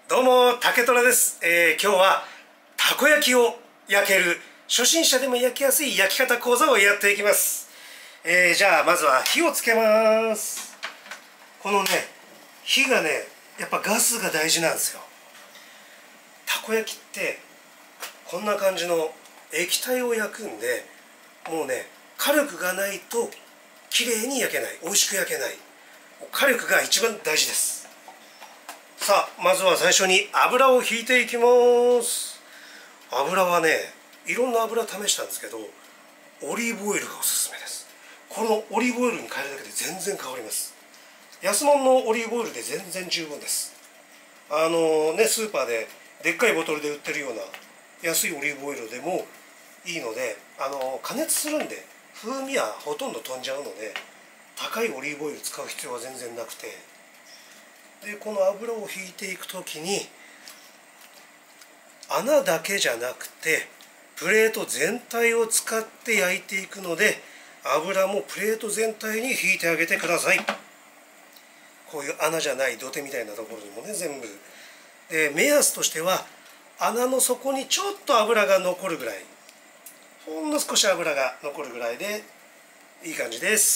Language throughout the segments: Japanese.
どうも、竹虎です。今日はたこ焼きを焼ける初心者でも焼きやすい焼き方講座をやっていきます。じゃあまずは火をつけます。このね、火がね、やっぱガスが大事なんですよ。たこ焼きってこんな感じの液体を焼くんで、もうね、火力がないと綺麗に焼けない、美味しく焼けない。火力が一番大事です。さあ、まずは最初に油を引いていきます。油はね、いろんな油試したんですけど、オリーブオイルがおすすめです。このオリーブオイルに変えるだけで全然変わります。安物のオリーブオイルで全然十分です。スーパーででっかいボトルで売ってるような安いオリーブオイルでもいいので、加熱するんで風味はほとんど飛んじゃうので、高いオリーブオイル使う必要は全然なくて、でこの油を引いていくときに穴だけじゃなくてプレート全体を使って焼いていくので、油もプレート全体に引いてあげてください。こういう穴じゃない土手みたいなところにもね、全部で目安としては穴の底にちょっと油が残るぐらい、ほんの少し油が残るぐらいでいい感じです。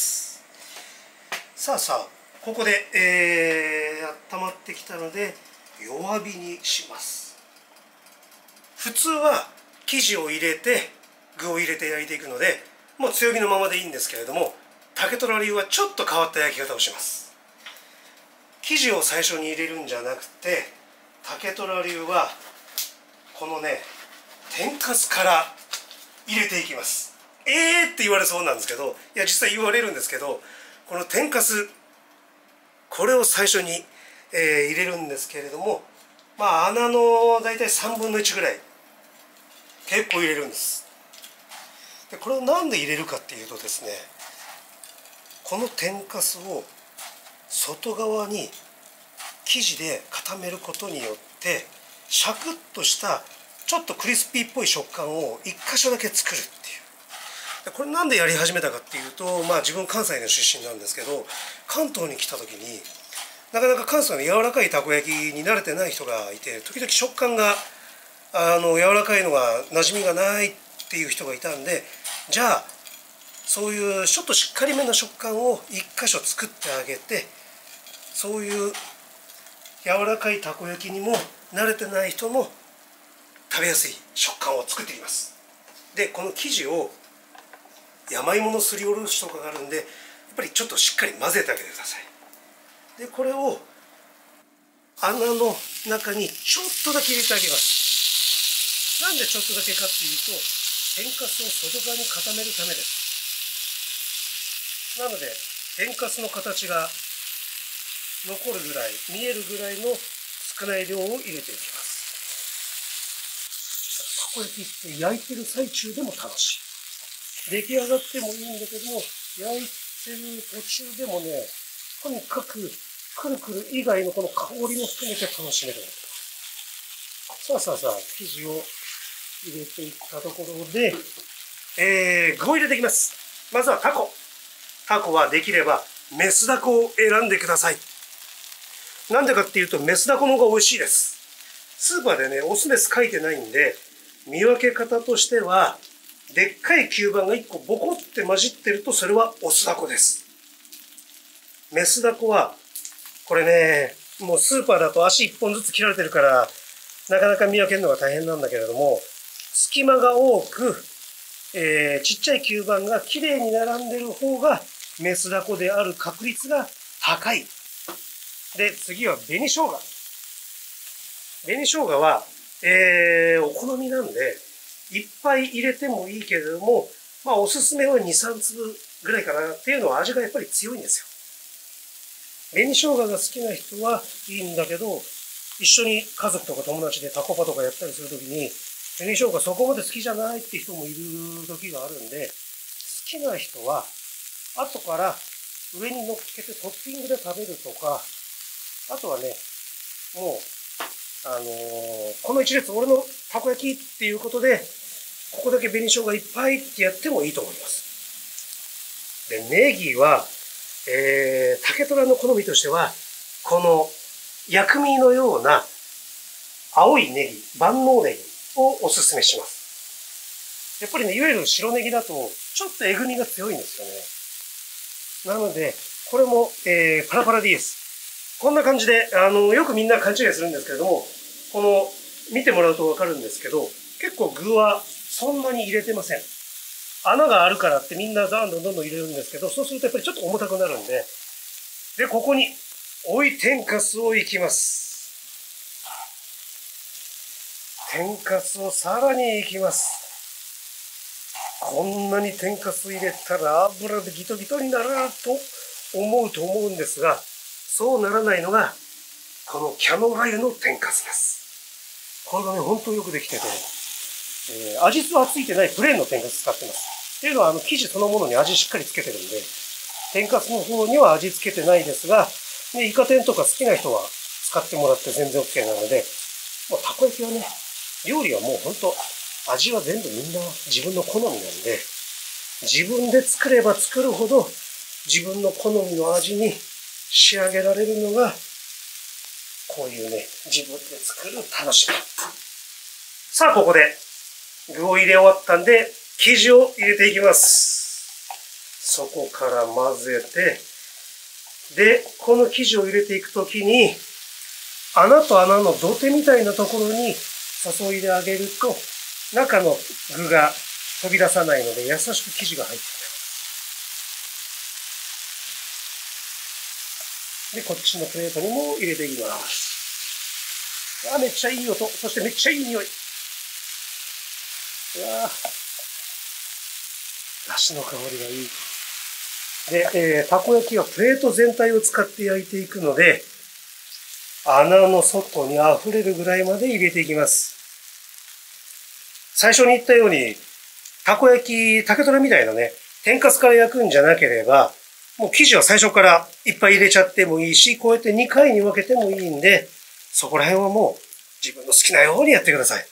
さあさあ、ここで、温まってきたので弱火にします。普通は生地を入れて具を入れて焼いていくので、もう強火のままでいいんですけれども、竹虎流はちょっと変わった焼き方をします。生地を最初に入れるんじゃなくて、竹虎流はこのね、天かすから入れていきます。って言われそうなんですけど、いや実際言われるんですけど、この天かす、これを最初に、入れるんですけれども、穴のだいたい3分の1ぐらい結構入れるんです。でこれをなんで入れるかっていうとですね、この天かすを外側に生地で固めることによってシャクッとしたちょっとクリスピーっぽい食感を1箇所だけ作るっていう。でこれなんでやり始めたかっていうと、自分関西の出身なんですけど、関東に来た時になかなか関西の柔らかいたこ焼きに慣れてない人がいて、時々食感が柔らかいのが馴染みがないっていう人がいたんで、じゃあそういうちょっとしっかりめの食感を1箇所作ってあげて、そういう柔らかいたこ焼きにも慣れてない人も食べやすい食感を作っていきます。でこの生地を山芋のすりおろしとかがあるんで、やっぱりちょっとしっかり混ぜてあげてください。でこれを穴の中にちょっとだけ入れてあげます。なんでちょっとだけかっていうと、天かすを外側に固めるためです。なので天かすの形が残るぐらい、見えるぐらいの少ない量を入れていきます。たこ焼きって焼いてる最中でも楽しい。出来上がってもいいんだけども、焼いてる途中でもね、とにかくくるくる以外のこの香りも含めて楽しめる。さあ、生地を入れていったところで、具を入れていきます。まずはタコ。タコはできればメスダコを選んでください。なんでかっていうと、メスダコの方が美味しいです。スーパーでね、オスメス書いてないんで、見分け方としては、でっかい吸盤が1個ボコって混じってると、それはオスダコです。メスダコはこれね、もうスーパーだと足1本ずつ切られてるから、なかなか見分けるのが大変なんだけれども、隙間が多く、ちっちゃい吸盤がきれいに並んでる方がメスダコである確率が高い。で、次は紅生姜。紅生姜は、お好みなんで、いっぱい入れてもいいけれども、おすすめは2、3粒ぐらいかなっていうのは味がやっぱり強いんですよ。紅生姜が好きな人はいいんだけど、一緒に家族とか友達でタコパとかやったりするときに、紅生姜そこまで好きじゃないって人もいる時があるんで、好きな人は後から上に乗っけてトッピングで食べるとか、あとはね、もう、この一列俺のたこ焼きっていうことで、ここだけ紅生姜いっぱいってやってもいいと思います。で、ネギは、竹虎の好みとしては、この薬味のような青いネギ、万能ネギをおすすめします。やっぱりね、いわゆる白ネギだと、ちょっとえぐみが強いんですよね。なので、これも、パラパラでいいです。こんな感じで、よくみんな勘違いするんですけれども、この、見てもらうとわかるんですけど、結構具はそんなに入れてません。穴があるからってみんなどんどん入れるんですけど、そうするとやっぱりちょっと重たくなるんで、で、ここに、追い天かすをいきます。天かすをさらにいきます。こんなに天かす入れたら油でギトギトになると思うんですが、そうならないのが、このキャノラ油の天かすです。これがね、本当によくできてて、味はついてないプレーンの天かす使ってます。っていうのは、生地そのものに味しっかりつけてるんで、天かすの方には味付けてないですが、ね、イカ天とか好きな人は使ってもらって全然 OK なので、もうたこ焼きはね、料理はもう本当、味は全部みんな自分の好みなんで、自分で作れば作るほど自分の好みの味に仕上げられるのが、こういうね、自分で作る楽しみ。さあ、ここで具を入れ終わったんで、生地を入れていきます。そこから混ぜて、で、この生地を入れていくときに、穴と穴の土手みたいなところに注いであげると、中の具が飛び出さないので、優しく生地が入ってくる。で、こっちのプレートにも入れていきます。めっちゃいい音。そしてめっちゃいい匂い。だしの香りがいい。で、たこ焼きはプレート全体を使って焼いていくので、穴の外に溢れるぐらいまで入れていきます。最初に言ったように、たこ焼き、竹虎みたいなね、天かすから焼くんじゃなければ、もう生地は最初からいっぱい入れちゃってもいいし、こうやって2回に分けてもいいんで、そこら辺はもう自分の好きなようにやってください。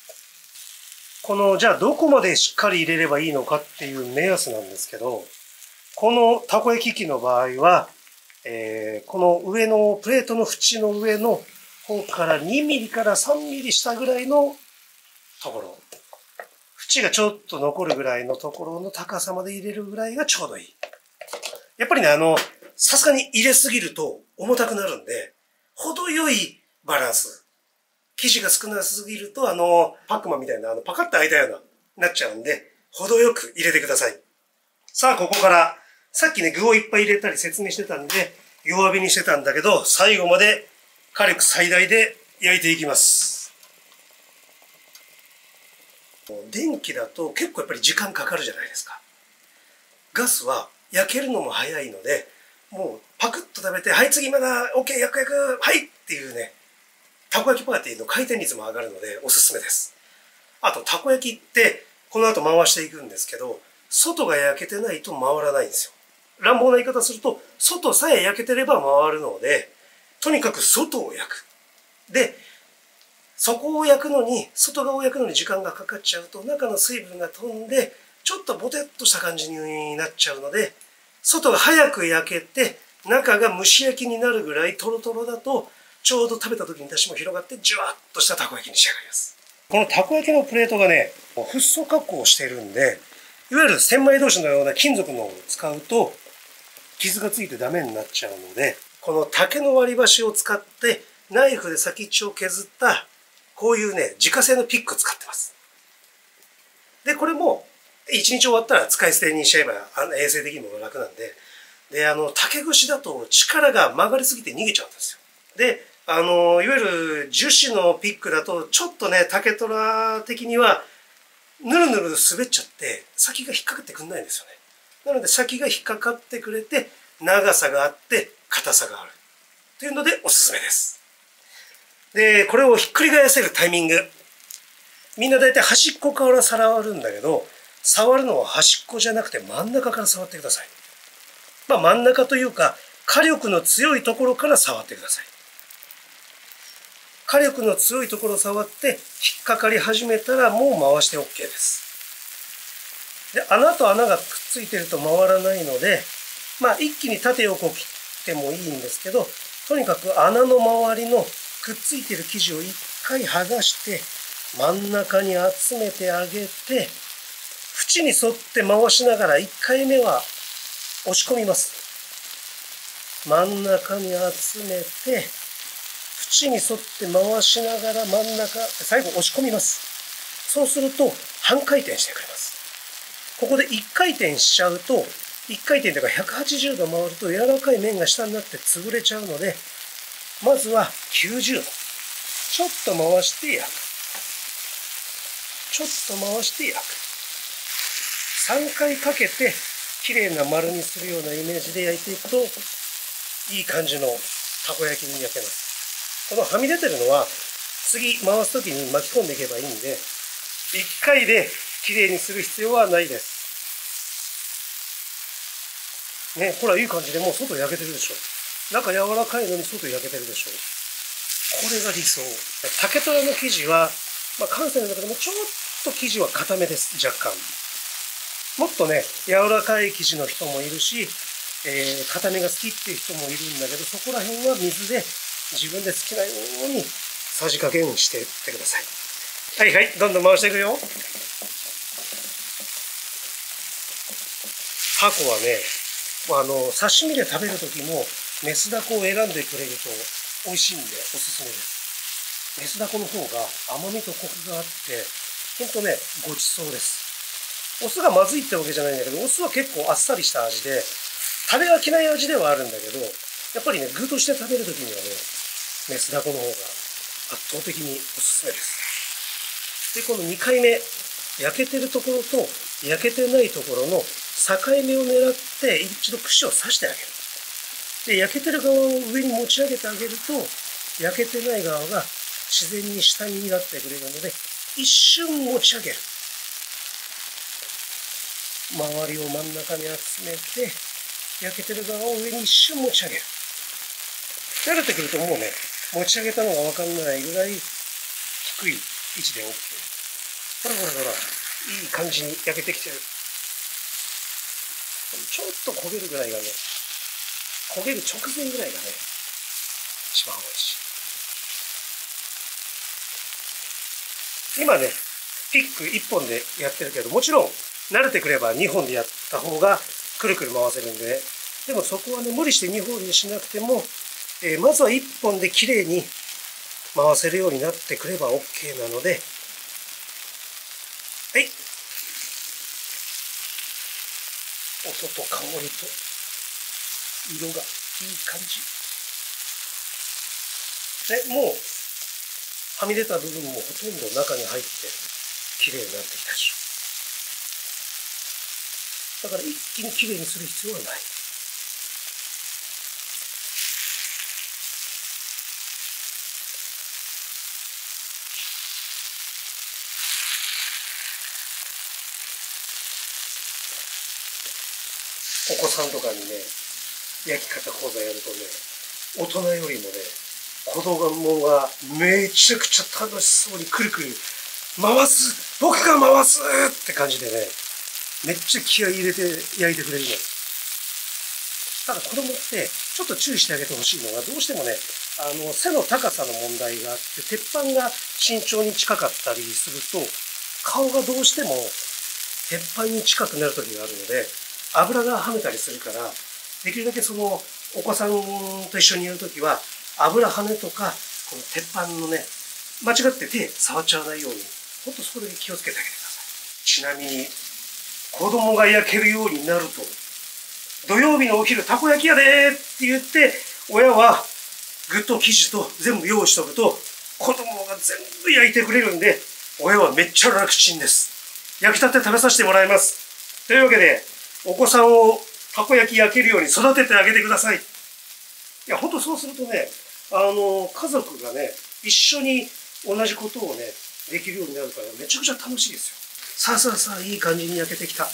じゃあどこまでしっかり入れればいいのかっていう目安なんですけど、このたこ焼き器の場合は、この上のプレートの縁の上の方から2ミリから3ミリ下ぐらいのところ、縁がちょっと残るぐらいのところの高さまで入れるぐらいがちょうどいい。やっぱりね、さすがに入れすぎると重たくなるんで、程よいバランス。生地が少なすぎると、パックマンみたいな、パカッと開いたような、なっちゃうんで、程よく入れてください。さあ、ここから、さっきね、具をいっぱい入れたり説明してたんで、弱火にしてたんだけど、最後まで火力最大で焼いていきます。電気だと結構やっぱり時間かかるじゃないですか。ガスは焼けるのも早いので、もうパクッと食べて、はい次まだ OK 焼くはいっていうね、たこ焼きパーティーの回転率も上がるのでおすすめです。あとたこ焼きってこの後回していくんですけど、外が焼けてないと回らないんですよ。乱暴な言い方すると、外さえ焼けてれば回るので、とにかく外を焼く。で、そこを焼くのに、外側を焼くのに時間がかかっちゃうと、中の水分が飛んで、ちょっとボテッとした感じになっちゃうので、外が早く焼けて、中が蒸し焼きになるぐらいトロトロだと、ちょうど食べた時に出汁も広がって、じゅわっとしたたこ焼きに仕上がります。このたこ焼きのプレートがね、フッ素加工をしているんで、いわゆる千枚同士のような金属のを使うと、傷がついてダメになっちゃうので、この竹の割り箸を使ってナイフで先っちょを削ったこういうね自家製のピック使ってます。でこれも1日終わったら使い捨てにしちゃえば衛生的にも楽なんで、竹串だと力が曲がりすぎて逃げちゃうんですよ。でいわゆる樹脂のピックだとちょっとね竹虎的にはぬるぬる滑っちゃって先が引っかかってくんないんですよね。なので先が引っかかってくれて長さがあって硬さがあるというのでおすすめです。でこれをひっくり返せるタイミング、みんな大体端っこから触るんだけど、触るのは端っこじゃなくて真ん中から触ってください。まあ真ん中というか火力の強いところから触ってください。火力の強いところを触って引っかかり始めたらもう回して OK です。で穴と穴がくっついてると回らないので、まあ一気に縦横切ってもいいんですけど、とにかく穴の周りのくっついてる生地を一回剥がして真ん中に集めてあげて、縁に沿って回しながら1回目は押し込みます。真ん中に集めて縁に沿って回しながら真ん中、最後押し込みます。そうすると半回転してくれます。ここで1回転しちゃうと、1回転というか180度回ると柔らかい面が下になって潰れちゃうので、まずは90度。ちょっと回して焼く。ちょっと回して焼く。3回かけてきれいな丸にするようなイメージで焼いていくと、いい感じのたこ焼きに焼けます。このはみ出てるのは次回す時に巻き込んでいけばいいんで、1回できれいにする必要はないです。ね、ほらいい感じでもう外焼けてるでしょ。中柔らかいのに外焼けてるでしょ。これが理想。竹虎の生地は、関西の中でもちょっと生地は固めです、若干。もっとね、柔らかい生地の人もいるし、固めが好きっていう人もいるんだけど、そこら辺は水で自分で好きなようにさじ加減していってください。はいはい、どんどん回していくよ。タコはね、刺身で食べる時もメスダコを選んでくれると美味しいんでおすすめです。メスダコの方が甘みとコクがあって、ほんとね、ごちそうです。お酢がまずいってわけじゃないんだけど、お酢は結構あっさりした味で、食べ飽きない味ではあるんだけど、やっぱりね、具として食べる時にはね、メスダコの方が圧倒的におすすめです。で、この2回目、焼けてるところと焼けてないところの境目を狙って一度串を刺してあげる。で、焼けてる側を上に持ち上げてあげると、焼けてない側が自然に下になってくれるので、一瞬持ち上げる。周りを真ん中に集めて、焼けてる側を上に一瞬持ち上げる。慣れてくるともうね、持ち上げたのが分かんないぐらい低い位置で OK。ほらほらほら、いい感じに焼けてきてる。ちょっと焦げるぐらいがね、焦げる直前ぐらいがね、一番美味しい。今ね、ピック1本でやってるけど、もちろん慣れてくれば2本でやった方がくるくる回せるんで、でもそこはね、無理して2本にしなくても、まずは1本できれいに回せるようになってくれば OK なので、はい。音と香りと色がいい感じ。で、もうはみ出た部分もほとんど中に入ってきれいになってきたでしょ。だから一気にきれいにする必要はない。お子さんとかにね、焼き方講座やるとね、大人よりもね、子供がめちゃくちゃ楽しそうにくるくる回す、僕が回すって感じでね、めっちゃ気合い入れて焼いてくれるのよ。ただ子供ってちょっと注意してあげてほしいのが、どうしてもね、背の高さの問題があって、鉄板が身長に近かったりすると、顔がどうしても鉄板に近くなる時があるので、油が跳ねたりするから、できるだけそのお子さんと一緒にいるときは、油跳ねとか、この鉄板のね、間違って手触っちゃわないように、ほんとそこだけ気をつけてあげてください。ちなみに、子供が焼けるようになると、土曜日のお昼たこ焼きやでーって言って、親は具と生地と全部用意しとくと、子供が全部焼いてくれるんで、親はめっちゃ楽ちんです。焼きたて食べさせてもらいます。というわけで、お子さんをたこ焼き焼けるように育ててあげてください。いや、ほんとそうするとね、家族がね、一緒に同じことをね、できるようになるからめちゃくちゃ楽しいですよ。さあさあさあ、いい感じに焼けてきた。タ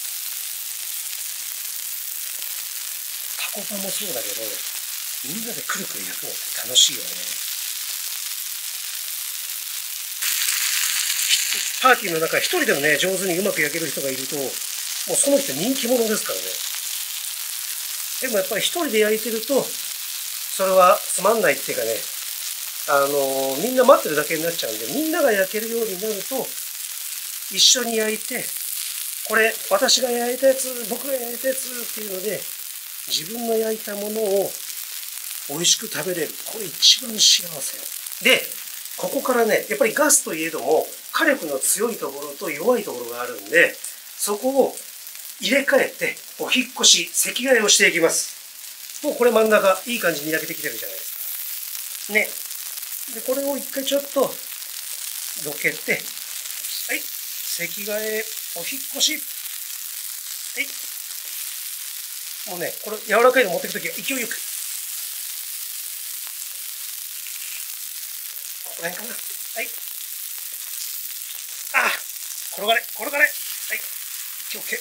コパもそうだけど、みんなでくるくる焼くのって楽しいよね。パーティーの中一人でもね、上手にうまく焼ける人がいると、もうその人人気者ですからね。でもやっぱり一人で焼いてると、それはつまんないっていうかね、 みんな待ってるだけになっちゃうんで、みんなが焼けるようになると一緒に焼いて、これ私が焼いたやつ、僕が焼いたやつっていうので、自分の焼いたものを美味しく食べれる。これ一番幸せで、ここからね、やっぱりガスといえども火力の強いところと弱いところがあるんで、そこを入れ替えてお引っ越し、席替えをしていきます。もうこれ真ん中いい感じに焼けてきてるじゃないですかね。でこれを一回ちょっとどけて、はい、席替えお引っ越し、はい、もうね、これ柔らかいの持っていくときは勢いよく、ここら辺かな、はい、ああ、転がれ転がれ、はい、OK。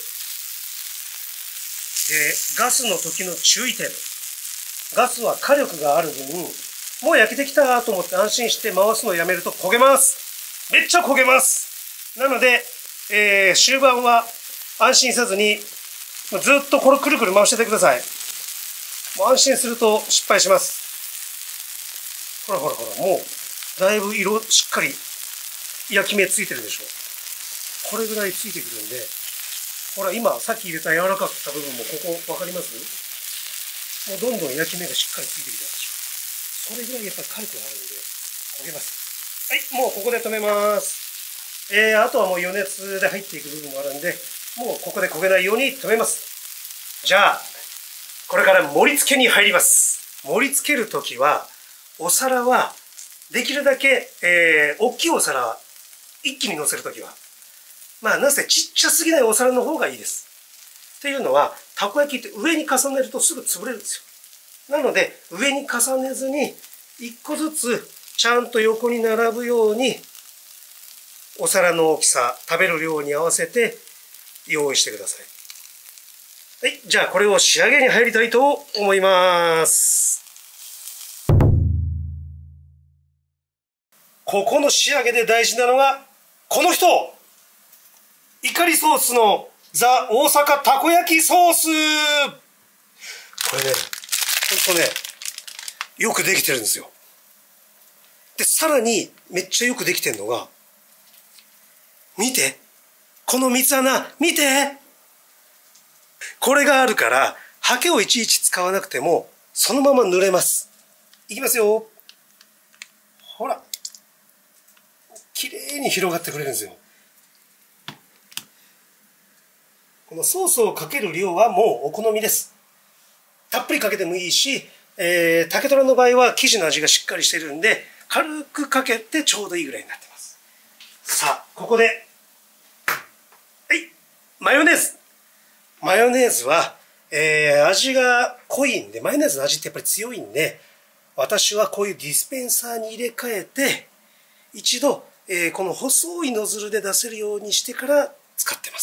でガスの時の注意点、ガスは火力がある分、もう焼けてきたと思って安心して回すのをやめると焦げます。めっちゃ焦げます。なので、終盤は安心せずにずっとこれくるくる回しててください。もう安心すると失敗します。ほらほらほら、もうだいぶ色しっかり焼き目ついてるでしょ。これぐらいついてくるんで、ほら今さっき入れた柔らかくした部分もここ分かります？もうどんどん焼き目がしっかりついてきたでしょ。それぐらいやっぱり火力があるんで焦げます。はい、もうここで止めます。あとはもう余熱で入っていく部分もあるんで、もうここで焦げないように止めます。じゃあこれから盛り付けに入ります。盛り付けるときはお皿はできるだけ、大きいお皿一気に乗せるときは、まあなぜちっちゃすぎないお皿の方がいいです。っていうのは、たこ焼きって上に重ねるとすぐ潰れるんですよ。なので上に重ねずに一個ずつちゃんと横に並ぶように、お皿の大きさ、食べる量に合わせて用意してください。はい、じゃあこれを仕上げに入りたいと思います。ここの仕上げで大事なのがこの人、イカリソースのザ・大阪たこ焼きソース。これね、ほんとね、よくできてるんですよ。でさらにめっちゃよくできてるのが、見て、この三つ穴見て、これがあるからハケをいちいち使わなくてもそのまま塗れます。いきますよ。ほら、綺麗に広がってくれるんですよ。このソースをかける量はもうお好みです。たっぷりかけてもいいし、竹虎の場合は生地の味がしっかりしてるんで軽くかけてちょうどいいぐらいになってます。さあここで、はい、マヨネーズ。マヨネーズは、味が濃いんで、マヨネーズの味ってやっぱり強いんで、私はこういうディスペンサーに入れ替えて一度、この細いノズルで出せるようにしてから使ってます。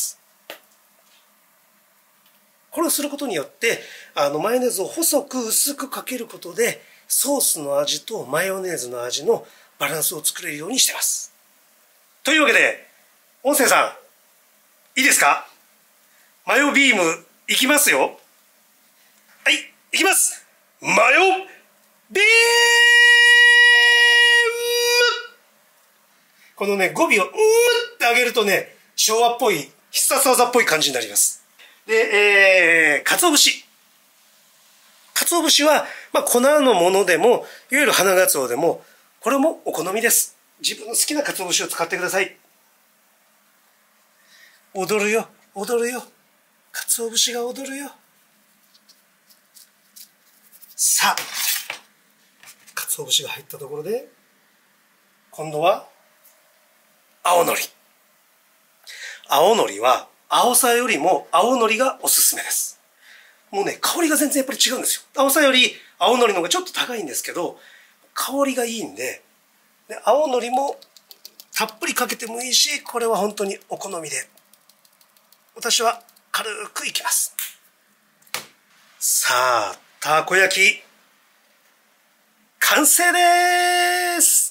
これをすることによってマヨネーズを細く薄くかけることでソースの味とマヨネーズの味のバランスを作れるようにしてます。というわけで音声さんいいですか？マヨビームいきますよ。はい、いきます。マヨビーム。このね語尾をって上げるとね、昭和っぽい必殺技っぽい感じになります。で、鰹節。鰹節は、まあ、粉のものでもいわゆる花鰹でもこれもお好みです。自分の好きな鰹節を使ってください。踊るよ踊るよ、鰹節が踊るよ。さあ鰹節が入ったところで今度は青のり。青のりは青さよりも青のりがおすすめです。もうね、香りが全然やっぱり違うんですよ。青さより青のりの方がちょっと高いんですけど、香りがいいんで、青のりもたっぷりかけてもいいし、これは本当にお好みで。私は軽くいきます。さあ、たこ焼き、完成です。